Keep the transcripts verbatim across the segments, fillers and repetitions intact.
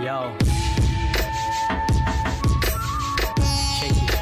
Yo. Shake it.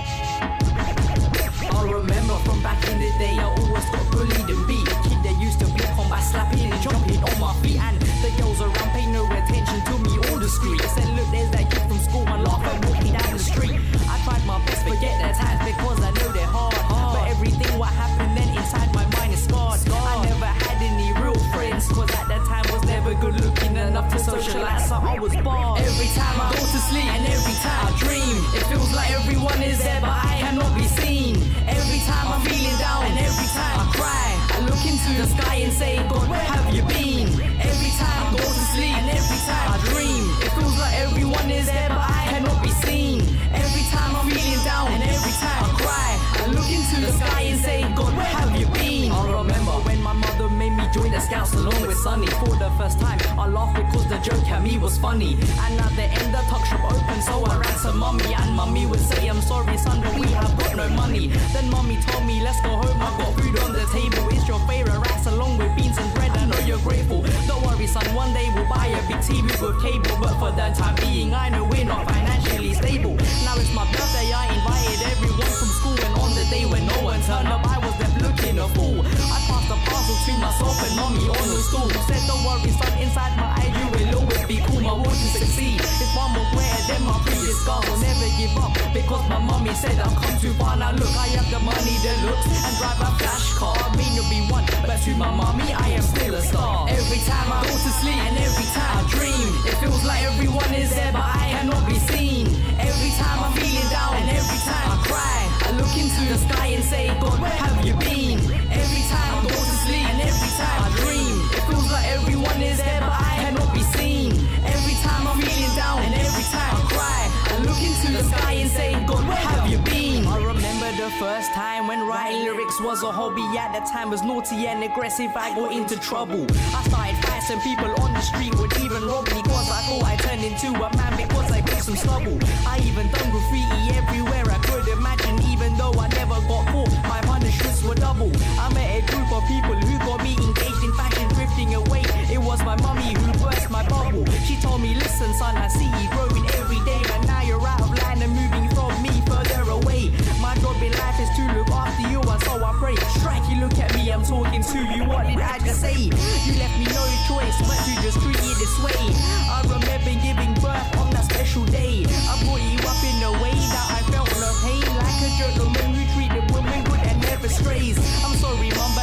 I remember from back in the day, I always got bullied and beat. The kid that used to pick on by slapping and jumping on my feet. And the girls around pay no attention to me on the street. They said, look, there's that kid from school, and laugh and walk me down the street. I tried my best to forget their times because I know they're hard. hard. But everything what happened then inside my mind is scarred. scarred. I never had any real friends, cause at that time was never good looking enough to socialize, so I was barred. Every time I go to sleep and every time I dream, it feels like everyone is there but I cannot be seen. Every time I'm feeling down and every time I cry, I look into the sky and say, God, where have you been? Every time I go to sleep and every time I dream, it feels like everyone is there but I cannot be seen. Every time I'm feeling down and every time I cry, I look into the sky and say, God, where have you been? I remember when my mother made me join the Scouts along with Sonny. For the first time, I laughed because the joke at me was funny. And at the end, the tuck shop opened, so I ran to mummy. And mummy would say, I'm sorry son, but we have got no money. Then mummy told me, let's go home, I've got food on the table. It's your favorite rice along with beans and bread, I know you're grateful. Don't worry son, one day we'll buy a big T V with cable. But for the time being, I know we're not financially stable. Now it's my birthday, I invited everyone from school. And on the day when no one turned up, I was left looking a fool. I passed the parcel to myself and mommy on the stool. Said don't worry son, inside my eye you will always be cool. My work to succeed, it's one more greater than my previous goal. Will never give up because my mommy said I've come too far. Now look, I have the money, the looks, and drive a flash car. I may not be one, but to my mommy I am still a star. Every time I go to sleep and every time I dream, it feels like everyone is there but I cannot be seen. Every time I'm feeling down and every time I cry, I look into the sky and say, God, where have you been? Every time I go to sleep and every time I dream, it feels like everyone is there but I cannot be seen. Every time I'm feeling down and every time I cry, I look into the sky and say, God, where have you been? I remember the first time when writing lyrics was a hobby. At that time was naughty and aggressive, I got into trouble. I started fighting people on the street would even rob me, cause I thought I turned into a man because I got some stubble. I even done graffiti everywhere I could imagine. Even though I never got caught, my punishments were double. I met a group of people who got me engaged in fashion, drifting away. It was my mummy who burst my bubble. She told me, listen son, I see you growing every day, but now you're out of line and moving from me further away. My job in life is to look after you, and so I pray. Strike, you look at me, I'm talking to you, what did I just say? You left me no choice but to just treat it this way. I remember giving birth on that special day. I brought you up in a way that I felt no pain, like a gentleman who treated women good and never strays. I'm sorry mum,